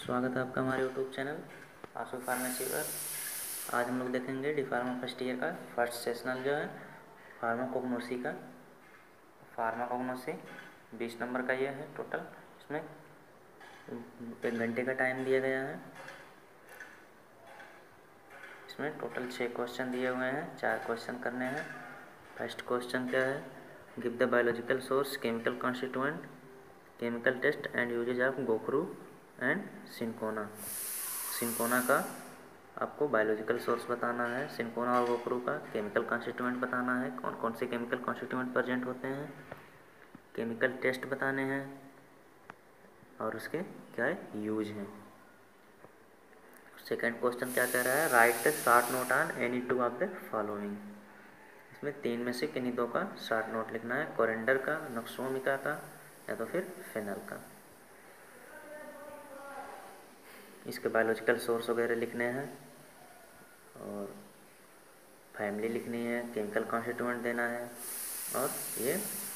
स्वागत है आपका हमारे यूट्यूब चैनल आशु फार्मेसी पर। आज हम लोग देखेंगे डी फार्मा फर्स्ट ईयर का फर्स्ट सेशनल जो है फार्माकोग्नोसी का। फार्माकोग्नोसी 20 नंबर का ये है टोटल। इसमें 1 घंटे का टाइम दिया गया है। इसमें टोटल 6 क्वेश्चन दिए हुए हैं, 4 क्वेश्चन करने हैं। फर्स्ट क्वेश्चन क्या है, give the biological source, chemical constituent, chemical test and uses of gokhru and cinchona. Cinchona का आपको बायोलॉजिकल सोर्स बताना है, सिंकोना और गोखरू का केमिकल कॉन्स्टिट्यूएंट बताना है, कौन कौन से केमिकल कॉन्स्टिट्यूएंट प्रेजेंट होते हैं, केमिकल टेस्ट बताने हैं और उसके क्या यूज हैं। सेकेंड क्वेश्चन क्या कह रहा है, write the short note on any two of the following. इसमें 3 में से किन्हीं 2 का शॉर्ट नोट लिखना है, कोरिएंडर का, नक्सोमिका का या तो फिर फेनल का। इसके बायोलॉजिकल सोर्स वगैरह लिखने हैं और फैमिली लिखनी है, केमिकल कॉन्स्टिट्यूएंट देना है और ये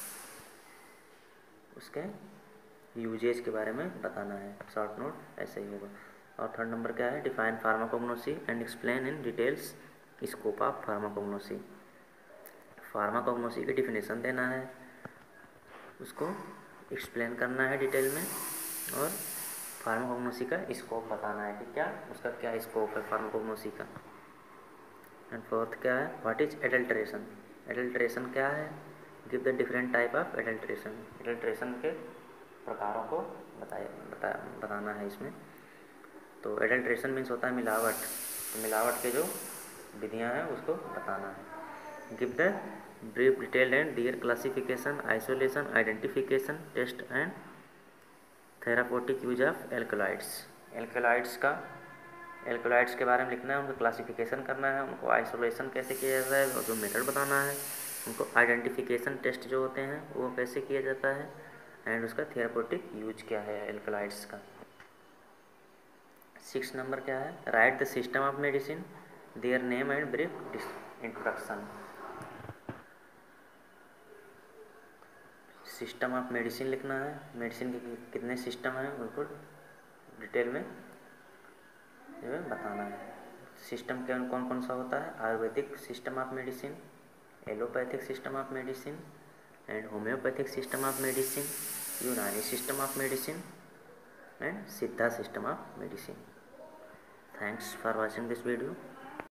उसके यूजेज के बारे में बताना है। शॉर्ट नोट ऐसे ही होगा। और थर्ड नंबर क्या है, define pharmacognosy and explain in details scope of pharmacognosy. Pharmacognosy की डिफिनेशन देना है, उसको एक्सप्लेन करना है डिटेल में और फार्माकोग्नोसी का स्कोप बताना है कि क्या उसका क्या स्कोप है फार्माकोग्नोसी का। एंड फोर्थ क्या है, व्हाट इज एडल्ट्रेशन। एडल्ट्रेशन क्या है, give the different type of adulteration. Adulteration के प्रकारों को बताना है इसमें। तो एडल्ट्रेशन मीन्स होता है मिलावट, तो मिलावट के जो विधियाँ हैं उसको बताना है। Give the brief detailed and their classification, isolation, identification, test and therapeutic use of alkaloids. Alkaloids के बारे में लिखना है, उनको क्लासिफिकेशन करना है, उनको आइसोलेशन कैसे किया जाता है और जो मेथड बताना है, उनको आइडेंटिफिकेशन टेस्ट जो होते हैं वो कैसे किया जाता है एंड उसका थेरापौटिक यूज क्या है एल्कलॉइड्स का। 6 नंबर क्या है, write the system of medicine, their name and brief introduction. System of medicine लिखना है, मेडिसिन के कितने सिस्टम हैं उनको डिटेल में बताना है। सिस्टम के कौन कौन सा होता है, ayurvedic system of medicine, allopathic system of medicine and homeopathic system of medicine, Unani system of medicine and Siddha system of medicine. Thanks for watching this video.